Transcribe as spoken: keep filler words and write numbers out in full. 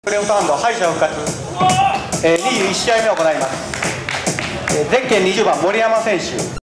プレーオフハンド敗者復活、えー、にじゅういち試合目を行います。えー、ゼッケンにじゅうばん森山選手。